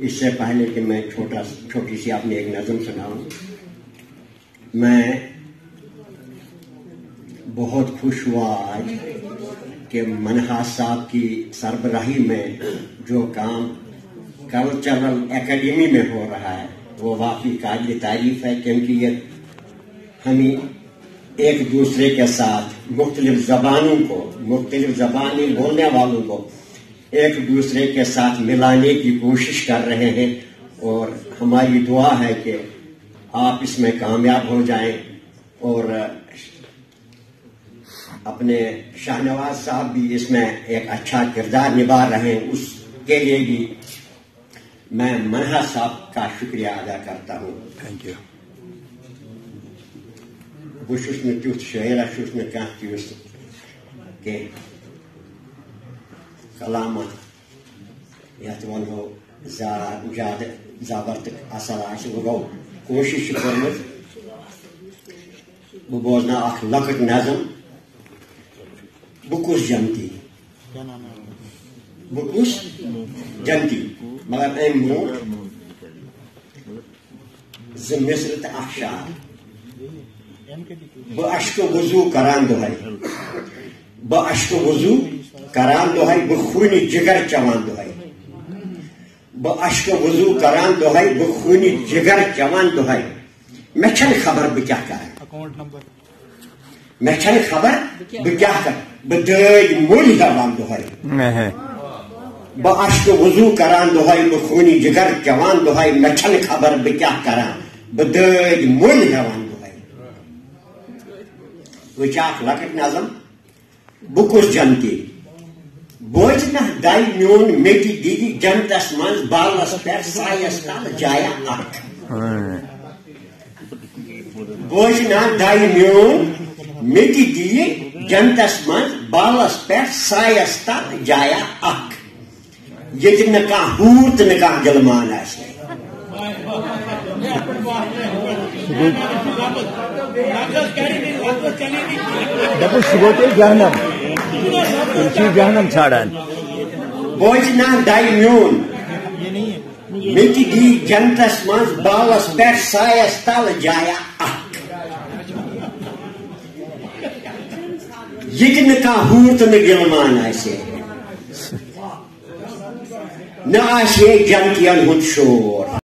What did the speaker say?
اس سے پہلے کہ میں چھوٹی سی آپ نے ایک نظم سناؤں، میں بہت خوش ہوا آج کہ منہاس صاحب کی سربراہی میں جو کام کلچرل اکیڈمی میں ہو رہا ہے وہ واقعی قابل تعریف ہے، کیونکہ یہ ہمیں ایک دوسرے کے ساتھ مختلف زبانوں کو، مختلف زبانیں بولنے والوں کو ایک دوسرے کے ساتھ ملانے کی کوشش کر رہے ہیں، اور ہماری دعا ہے کہ آپ اس میں کامیاب ہو جائیں اور اپنے شاہنواز صاحب بھی اس میں ایک اچھا کردار نبھا رہے ہیں، اس کے لیے بھی میں منہا صاحب کا شکریہ ادا کرتا ہوں. Thank you. بہت تیت شاعر تیس کہ کلام یت ونو زیادہ زبر تو اصل آ گو کوشش کرمت بہ بوزنا اخ لکٹ نظم بہ کس جنتی بہ کس جنتی مگر ام برو ز مصر تو اخ شعر بہ اشک وضو کران دہائی بہ اشک وضو کران دہائی بہ خون جگر چوان دہائی بہ اشک وضو کران دہائی بہ خون جگر چوان دہائی مے چھن خبر بہ کیا کران مے چھن خبر بہ کیا کر بہ دٲدۍ مٔلۍ ہیوان دہائی بہ اشک وضو کران دہائی بہ خون جگر چوان دہائی مے چھن خبر بہ کیا کران بہ دٲدۍ مٔلۍ ہیوان وچ اخ لکٹ نظم بہ کس جنتی بوز نہ دائی میون میٹی دی جنتس من بالس پہ سایس تل جایا اخ بوز نہ دائی میون میٹی دی جنتس من بالس پہ سایس تل جایا اخ یہ نہ کانٛہہ ہوٗر تہٕ نہ کانٛہہ گلمان آسہِ جہنم ژھانڈان بوز نہ دائی میون میٹی دی جنتس من بالس پہ سایس تل جایا اخ یہ نہ کانٛہہ ہوٗر تہٕ نہ گلمان آسہِ نہ آسہِ جنتین ہُنٛد شور.